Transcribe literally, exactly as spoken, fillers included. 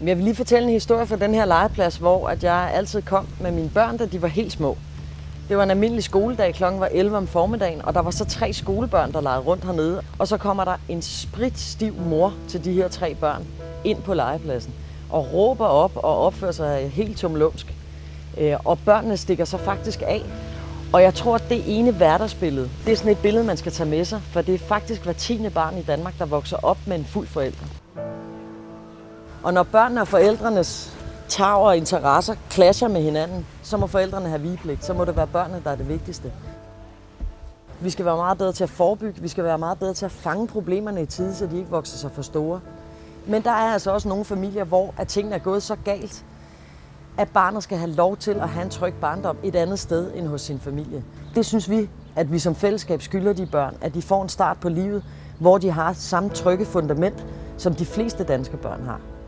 Jeg vil lige fortælle en historie fra den her legeplads, hvor at jeg altid kom med mine børn, da de var helt små. Det var en almindelig skoledag, klokken var elleve om formiddagen, og der var så tre skolebørn, der legede rundt hernede. Og så kommer der en spritstiv mor til de her tre børn ind på legepladsen og råber op og opfører sig helt tumlumsk. Og børnene stikker sig faktisk af. Og jeg tror, at det ene hverdagsbillede, det er sådan et billede, man skal tage med sig, for det er faktisk hver tiende barn i Danmark, der vokser op med en fuld forælder. Og når børnene og forældrenes tarv og interesser clasher med hinanden, så må forældrene have vigepligt. Så må det være børnene, der er det vigtigste. Vi skal være meget bedre til at forebygge. Vi skal være meget bedre til at fange problemerne i tide, så de ikke vokser sig for store. Men der er altså også nogle familier, hvor at tingene er gået så galt, at barnet skal have lov til at have en tryg barndom et andet sted end hos sin familie. Det synes vi, at vi som fællesskab skylder de børn, at de får en start på livet, hvor de har samme trygge fundament, som de fleste danske børn har.